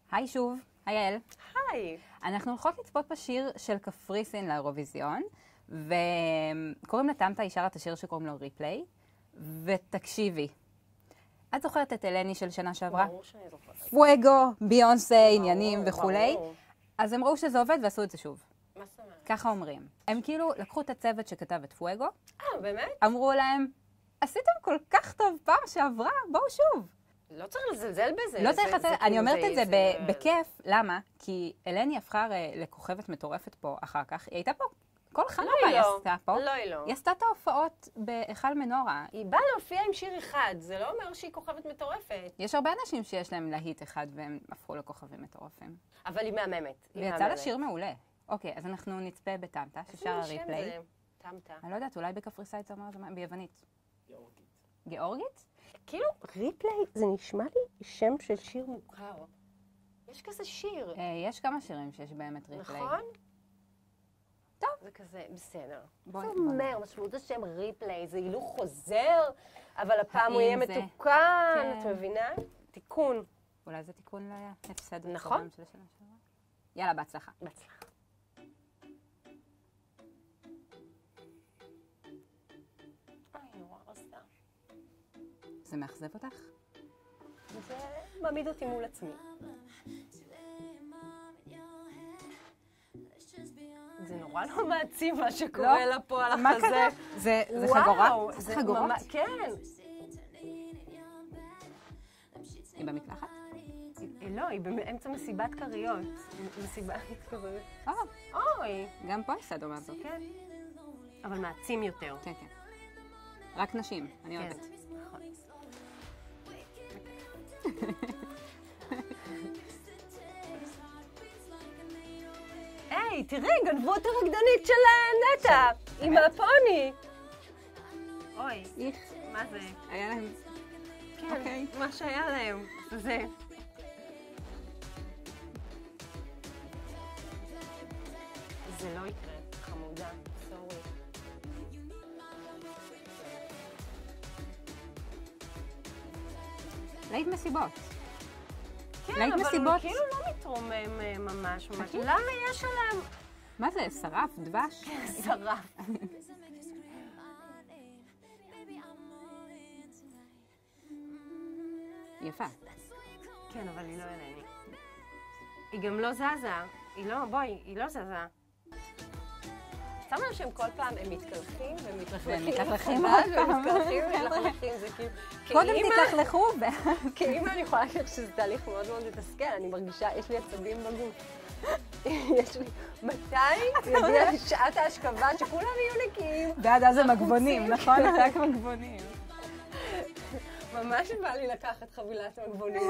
היי שוב, היי יעל. היי. אנחנו הולכות לצפות בשיר של קפריסין לאירוויזיון, וקוראים לטמטה, היא שרה את השיר שקוראים לו ריפליי, ותקשיבי. את זוכרת את אלני של שנה שעברה? ברור שאני זוכרת. פואגו, ביונסה, עניינים וכולי. אז הם ראו שזה עובד ועשו את זה שוב. מה זאת אומרת? ככה אומרים. הם כאילו לקחו את הצוות שכתב את פואגו, באמת? אמרו להם, עשיתם כל כך טוב פעם שעברה, בואו שוב. לא צריך לזלזל בזה. לא צריך לזלזל, אני כאילו אומרת את זה בכיף, למה? כי אלני הפכה לכוכבת מטורפת פה אחר כך, היא הייתה פה, כל חנוכה היא עשתה פה. לא, היא לא. היא עשתה את ההופעות בהיכל מנורה. היא באה להופיע עם שיר אחד, זה לא אומר שהיא כוכבת מטורפת. יש הרבה אנשים שיש להם להיט אחד והם הפכו לכוכבים מטורפים. אבל היא מהממת. ויצא לה שיר מעולה. אוקיי, אז אנחנו נצפה בטמטה, ששר הריפליי. איזה שם זה? טמטה. אני לא יודעת, אולי בקפריסאית זה אומר את זה ביוונית. גיאורגית. גיאורגית? כאילו, ריפליי זה נשמע לי שם של שיר מוכר. יש כזה שיר. יש כמה שירים שיש באמת ריפליי. נכון? טוב. זה כזה, בסדר. בואי, זה בואי. אומר, משמעות השם ריפליי, זה הילוך חוזר, אבל הפעם הוא האם יהיה זה- מתוקן, כן. את מבינה? תיקון. אולי זה תיקון להפסד נכון. הקודם של השנה שעברה. יאללה, בהצלחה. בהצלחה. אוי, נורא רסה. זה מאכזב אותך? זה מעמיד אותי מול עצמי. זה נורא לא מעציב מה שקורה לה פה על מה החזה. קרה? זה חגורה? זה חגורות? כן. היא במקלחת? לא, היא באמצע מסיבת כריות. מסיבת כזאת. אוי. גם פה יש סדום הזאת. כן. אבל מעצים יותר. כן, כן. רק נשים, אני כן. אוהבת. נכון. היי, תראי, גנבו את הרקדנית של נטע, עם הפוני. אוי, איך, מה זה? היה להם... כן, אוקיי. מה שהיה להם, זה. זה לא יקרה, חמודה, סורי. להיט מסיבות. כן, להיט אבל הוא מסיבות. כאילו לא מתרומם ממש ממש. חכי. למה יש עליהם מה זה, שרף, דבש? שרף? יפה. כן, אבל היא לא אלני. היא גם לא זזה. היא לא, בואי, היא לא זזה. שמה לב שהם כל פעם, הם מתקלחים ומתלכלכים. ומתלכלכים מחדש, עוד פעם. ומתקלחים ומתלכלכים, זה כאילו... קודם כאימא- תתלכלכו כאימא אני יכולה להגיד שזה תהליך מאוד מאוד מתסכל, אני מרגישה, יש לי עצבים בגוף. יש לי, מתי יגיע שעת ההשכבה שכולם יהיו נקיים? ועד אז הם לחוצים. מגבונים, נכון? רק מגבונים. ממש בא לי לקחת חבילת מגבונים.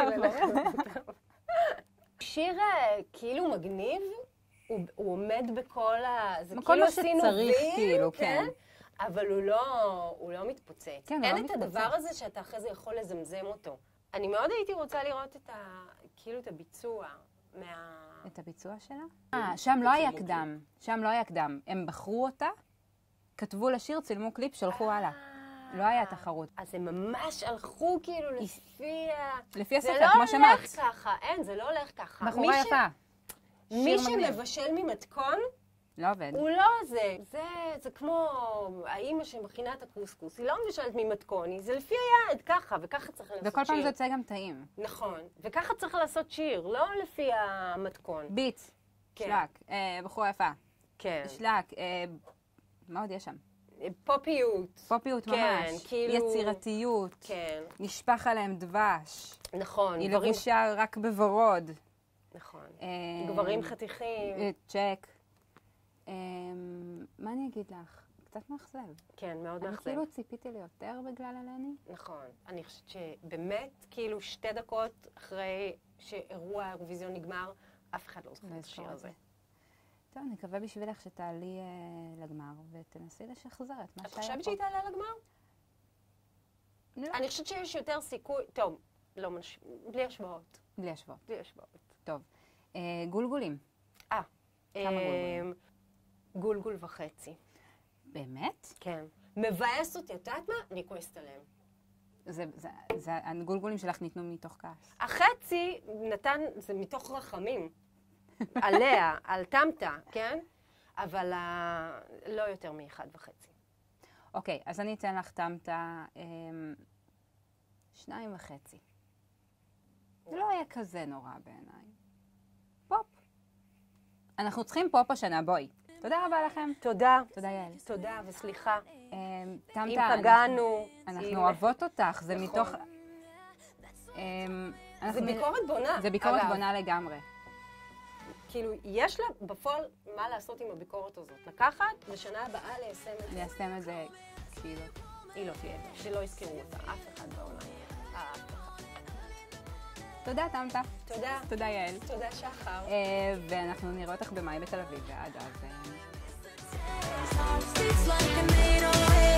שיר כאילו מגניב, הוא עומד בכל ה... זה כל כאילו מה עשינו שצריך, וי, כאילו, כן. אבל הוא לא מתפוצץ. כן, הוא אין לא את מתפוצץ. הדבר הזה שאתה אחרי זה יכול לזמזם אותו. אני מאוד הייתי רוצה לראות כאילו את הביצוע את הביצוע שלה? שם לא היה קדם. שם לא היה קדם. הם בחרו אותה, כתבו לשיר, צילמו קליפ, שלחו הלאה. לא היה תחרות. אז הם ממש הלכו כאילו לפי זה הספר, לא כמו שאמרת. הולך ככה, אין, זה לא הולך ככה. בחורה יפה. מי שיר מגניב. שמבשל ממתכון, לא עובד. הוא לא זה. זה כמו האימא שמכינה את הקוסקוס. היא לא מבשלת ממתכון, זה לפי היעד, ככה, וככה צריך לעשות שיר. וכל פעם זה יוצא גם טעים. נכון, וככה צריך לעשות שיר, לא לפי המתכון. ביט, כן. שלק, בחורה יפה. כן. שלק, מה עוד יש שם? פופיות. פופיות כן, ממש. כאילו... יצירתיות. כן, נשפך עליהם דבש. נכון. היא גברים- לבושה רק בוורוד. נכון. גברים חתיכים. צ'ק. מה אני אגיד לך? קצת מאכזב. כן, מאוד אני מאכזב. כאילו ציפיתי ליותר בגלל אלני. נכון. אני חושבת שבאמת, כאילו 2 דקות אחרי שאירוע האירוויזיון נגמר, אף אחד לא זוכר את השיר הזה. טוב, נקווה בשבילך שתעלי לגמר ותנסי לשחזר את מה את שהיה פה. חושבת שהיא תעלה לגמר? לא. אני חושבת שיש יותר סיכוי... טוב, לא בלי השוואות. בלי השוואות. בלי השוואות. טוב. גולגולים. כמה גולגולים? גולגול וחצי. באמת? כן. מבאס אותי, את יודעת מה? אני כועסת עליהם. הגולגולים שלך ניתנו מתוך כעס. החצי נתן, זה מתוך רחמים. עליה, על תמתה, כן? אבל לא יותר מ1.5. אוקיי, אז אני אתן לך תמתה 2.5. זה לא היה כזה נורא בעיניי. פופ. אנחנו צריכים פופ השנה, בואי. תודה רבה לכם. תודה. תודה יעל. תודה וסליחה. תמתה, אם פגענו. אנחנו אוהבות אותך, זה מתוך... זה ביקורת בונה. זה ביקורת בונה לגמרי. כאילו, יש לה בפועל מה לעשות עם הביקורת הזאת. לקחת, בשנה הבאה ליישם את זה. ליישם את זה, כאילו. היא לא תהיה, שלא יזכרו אותה, אף אחד בעולם. אף אחד. תודה, תמתה. תודה. תודה, יעל. תודה, שחר. ואנחנו נראה אותך במאי בתל אביב, ועד אז...